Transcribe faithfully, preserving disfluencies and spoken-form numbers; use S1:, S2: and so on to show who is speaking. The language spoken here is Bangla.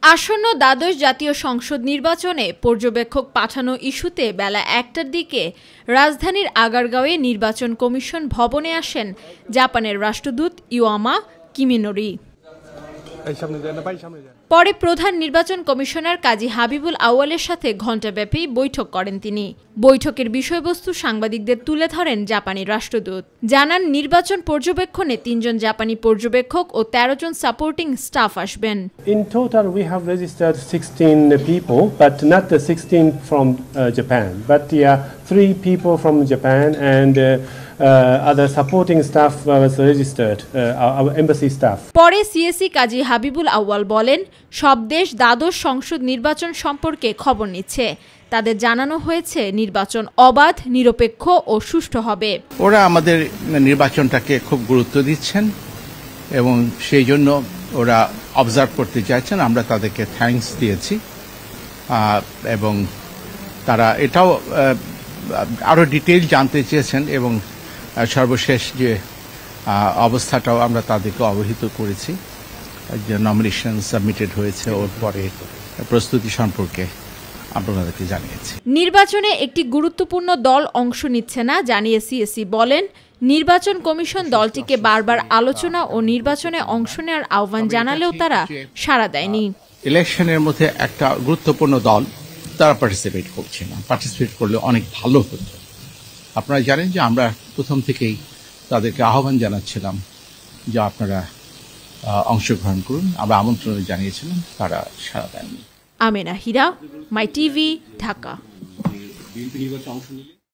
S1: আসন্ন দ্বাদশ জাতীয় সংসদ নির্বাচনে পর্যবেক্ষক পাঠানো ইস্যুতে বেলা একটার দিকে রাজধানীর আগারগাঁওয়ে নির্বাচন কমিশন ভবনে আসেন জাপানের রাষ্ট্রদূত ইওয়ামা কিমিনোরি। পরে প্রধান নির্বাচন কমিশনার কাজী হাবিবুল আউয়ালের সাথে ঘণ্টাব্যাপী বৈঠক করেন তিনি। বৈঠকের বিষয়বস্তু সাংবাদিকদের তুলে ধরেন জাপানি রাষ্ট্রদূত। জানান, নির্বাচন পর্যবেক্ষণে তিনজন জাপানি পর্যবেক্ষক ও তেরো জন সাপোর্টিং স্টাফ আসবেন।
S2: In total we have registered sixteen people, but not the sixteen from uh, Japan, but yeah, three people from Japan and uh, uh, other supporting staff was registered, uh, our, our embassy staff.
S1: পরে সিএসি কাজী হাবিবুল আউয়াল বলেন, সব দেশ দ্বাদশ সংসদ নির্বাচন সম্পর্কে খবর নিচ্ছে। তাদের জানানো হয়েছে নির্বাচন অবাধ, নিরপেক্ষ ও সুষ্ঠু হবে।
S3: ওরা আমাদের নির্বাচনটাকে খুব গুরুত্ব দিচ্ছেন এবং সেই জন্য ওরা অবজার্ভ করতে চাইছেন। আমরা তাদেরকে থ্যাঙ্কস দিয়েছি এবং তারা এটাও আরো ডিটেইল জানতে চেয়েছেন এবং সর্বশেষ যে অবস্থাটাও আমরা তাদেরকে অবহিত করেছি। যে নমিনেশন সাবমিটেড হয়েছে ওর পরে প্রস্তুতি সম্পর্কে আমরা তাদেরকে জানিয়েছি।
S1: নির্বাচনে একটি গুরুত্বপূর্ণ দল অংশ নিচ্ছে না জানিয়ে সিএসি বলেন, নির্বাচন কমিশন দলটিকে বারবার আলোচনা ও নির্বাচনে অংশ নেওয়ার আহ্বান জানালেও তারা সাড়া দেয়নি।
S3: ইলেকশনের মধ্যে একটা গুরুত্বপূর্ণ দল তারা পার্টিসিপেট করছে না। পার্টিসিপেট করলে অনেক ভালো হতো। আপনারা জানেন যে আমরা প্রথম থেকেই তাদেরকে আহ্বান জানাচ্ছিলাম যে আপনারা অংশগ্রহণ করুন। আমরা আমন্ত্রণ জানিয়েছিলাম, তারা সাড়া দেননি।
S1: Amena Hira, my TV, Dhaka.